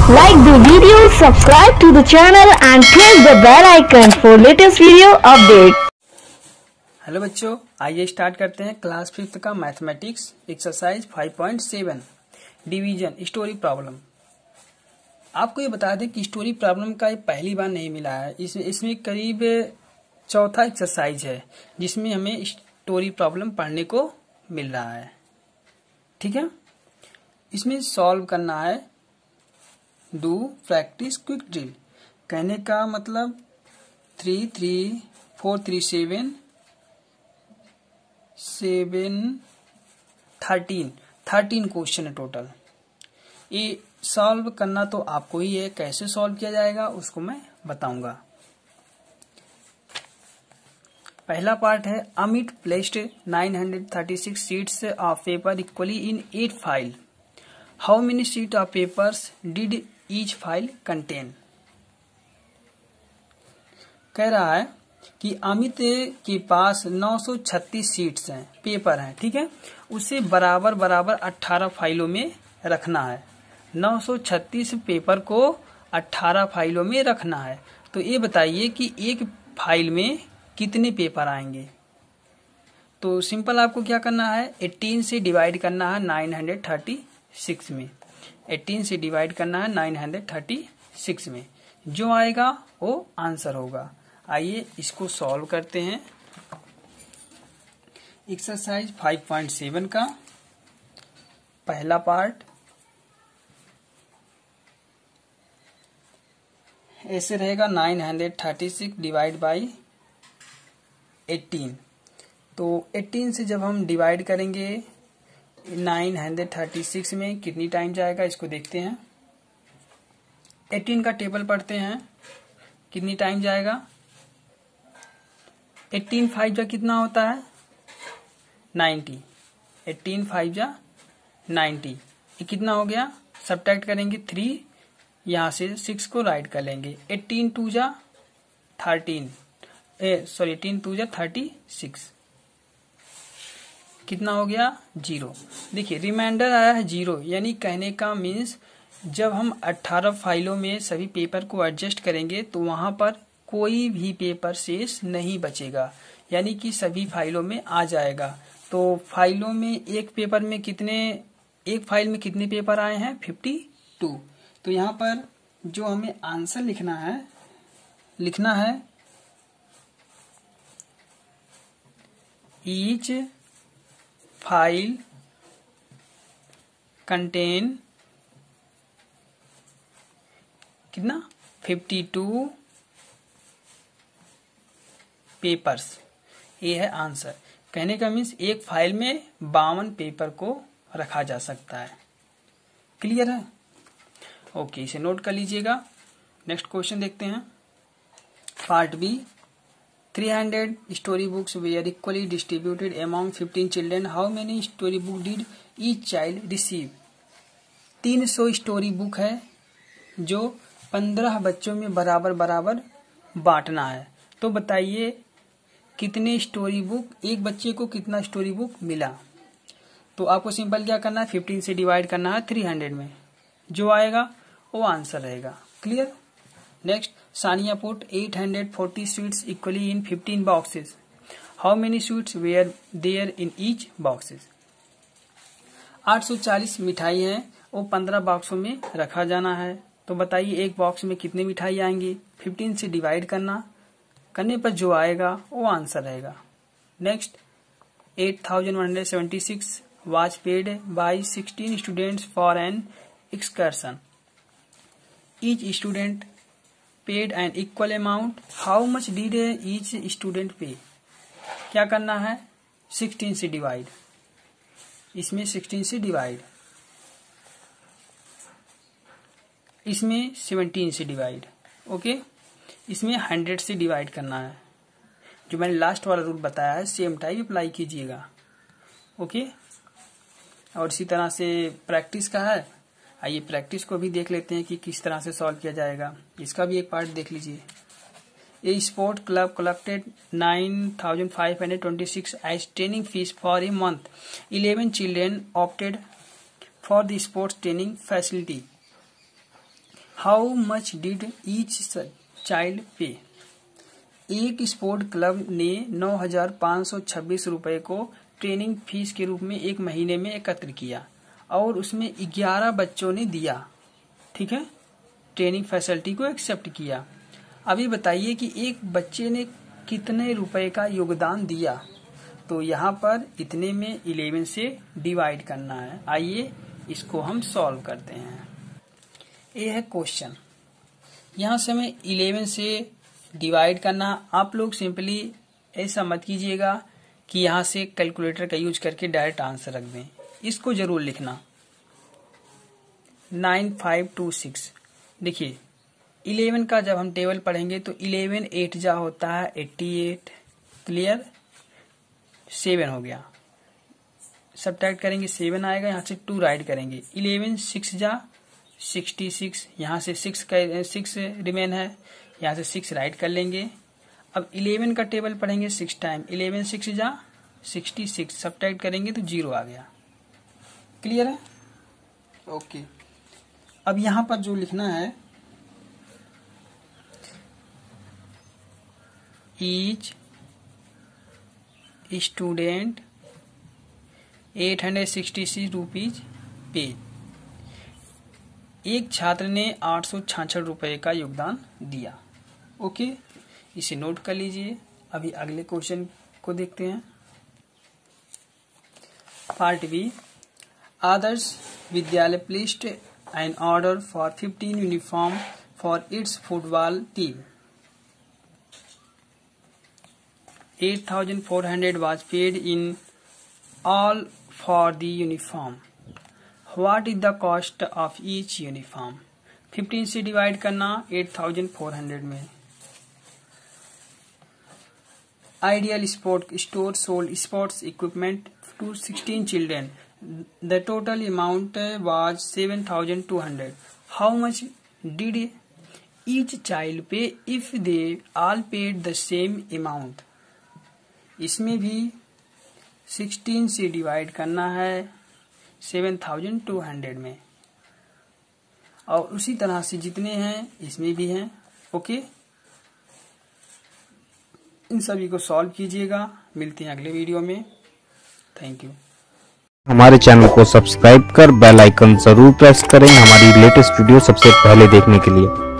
Like the video, subscribe to the channel and press the bell icon for latest video update. Hello बच्चों, आइए start करते हैं class 5th का mathematics exercise 5.7 division story problem. आपको ये बता दें कि स्टोरी प्रॉब्लम का ये पहली बार नहीं मिला है। इसमें करीब चौथा एक्सरसाइज है जिसमें हमें स्टोरी प्रॉब्लम पढ़ने को मिल रहा है। ठीक है, इसमें सॉल्व करना है। Do practice quick drill. कहने का मतलब 3 3 4 3 7 13 क्वेश्चन है टोटल। ये सॉल्व करना तो आपको ही है, कैसे सॉल्व किया जाएगा उसको मैं बताऊंगा। पहला पार्ट है Amit placed 936 sheets of paper equally in 8 file. How many sheet of papers did each file contain. कह रहा है कि अमित के पास 936 शीट्स हैं, पेपर हैं। ठीक है, उसे बराबर 18 फाइलों में रखना है। 936 पेपर को 18 फाइलों में रखना है। तो ये बताइए कि एक फाइल में कितने पेपर आएंगे। तो सिंपल आपको क्या करना है, 18 से डिवाइड करना है 936 में। 18 से डिवाइड करना है 936 में, जो आएगा वो आंसर होगा। आइए इसको सॉल्व करते हैं। एक्सरसाइज 5.7 का पहला पार्ट ऐसे रहेगा 936 डिवाइड बाई 18। तो 18 से जब हम डिवाइड करेंगे 936 में कितनी टाइम जाएगा इसको देखते हैं। 18 का टेबल पढ़ते हैं, कितनी टाइम जाएगा। 18 5 जा कितना होता है 90। 18 5 जा 90, ये कितना हो गया। सब्ट्रैक्ट करेंगे 3, यहां से 6 को राइट कर लेंगे। 18 2 जा 13, 18 2 जा 36, कितना हो गया 0। देखिए रिमाइंडर आया है 0, यानी कहने का मीन्स जब हम 18 फाइलों में सभी पेपर को एडजस्ट करेंगे तो वहां पर कोई भी पेपर शेष नहीं बचेगा, यानी कि सभी फाइलों में आ जाएगा। तो फाइलों में एक फाइल में कितने पेपर आए हैं 52। तो यहाँ पर जो हमें आंसर लिखना है ईच फाइल कंटेन कितना 52 पेपर्स। ये है आंसर। कहने का मीन्स एक फाइल में 52 पेपर को रखा जा सकता है। क्लियर है? ओके, इसे नोट कर लीजिएगा। नेक्स्ट क्वेश्चन देखते हैं। Part B 300 story books were equally distributed among 15 children. How many story book did each child receive. 300 story book है जो 15 बच्चों में बराबर बांटना है। तो बताइए कितने स्टोरी बुक, एक बच्चे को कितना स्टोरी बुक मिला। तो आपको सिंपल क्या करना है, 15 से डिवाइड करना है 300 में, जो आएगा वो आंसर रहेगा। Clear? Next, Sania put 840 sweets equally in 15 boxes. How many sweets were there in each boxes. 840 मिठाई है, वो 15 बॉक्सों में रखा जाना है। तो बताइए एक बॉक्स में कितनी मिठाई आएंगी। 15 से डिवाइड करने पर जो आएगा वो आंसर रहेगा। Next, 8176 was paid by 16 students for an excursion. Each student paid an equal amount. How much did each student pay? क्या करना है, 16 से डिवाइड, इसमें 16 से डिवाइड, इसमें 17 से डिवाइड। ओके, इसमें 100 से डिवाइड करना है। जो मैंने लास्ट वाला रूल बताया है सेम टाइप अप्लाई कीजिएगा। ओके, और इसी तरह से प्रैक्टिस का है। आइए प्रैक्टिस को भी देख लेते हैं कि किस तरह से सॉल्व किया जाएगा। इसका भी एक पार्ट देख लीजिए। A sport club collected 9526 as training fees for a month. 11 children opted for the sports training facility. How much did each child pay. एक स्पोर्ट क्लब ने 9,526 रुपए को ट्रेनिंग फीस के रूप में एक महीने में एकत्र किया और उसमें 11 बच्चों ने दिया, ठीक है, ट्रेनिंग फैसिलिटी को एक्सेप्ट किया। अभी बताइए कि एक बच्चे ने कितने रुपए का योगदान दिया। तो यहाँ पर इतने में 11 से डिवाइड करना है। आइए इसको हम सॉल्व करते हैं। ये है क्वेश्चन, यहाँ से हमें 11 से डिवाइड करना। आप लोग सिंपली ऐसा मत कीजिएगा कि यहाँ से कैलकुलेटर का यूज करके डायरेक्ट आंसर रख दें, इसको जरूर लिखना। 9526। देखिए 11 का जब हम टेबल पढ़ेंगे तो 11 8 जा होता है 88, क्लियर। 7 हो गया, सब्ट्रैक्ट करेंगे 7 आएगा, यहाँ से 2 राइट करेंगे। 11 6 जा 66, यहाँ से 6 रिमेन है, यहाँ से 6 राइट कर लेंगे। अब 11 का टेबल पढ़ेंगे 6 टाइम। 11 6 जा 66, सब्ट्रैक्ट करेंगे तो 0 आ गया, क्लियर है। ओके, अब यहाँ पर जो लिखना है, ईच स्टूडेंट 866 रुपीज पे। एक छात्र ने 866 रुपए का योगदान दिया। ओके, इसे नोट कर लीजिए। अभी अगले क्वेश्चन को देखते हैं। Part B, Adarsh Vidyalaya placed an order for 15 uniform for its football team. 8,400 was paid in all for the uniform. What is the cost of each uniform? 15 से डिवाइड करना 8,400 में। Ideal Sport Store sold sports equipment to 16 children. The total amount was 7,200. How much did each child pay if they all paid the same amount? इसमें भी 16 से divide करना है 7,200 में, और उसी तरह से जितने हैं इसमें भी हैं। ओके, इन सभी को सॉल्व कीजिएगा। मिलते हैं अगले वीडियो में। Thank you. हमारे चैनल को सब्सक्राइब कर बेल आइकन जरूर प्रेस करें हमारी लेटेस्ट वीडियो सबसे पहले देखने के लिए।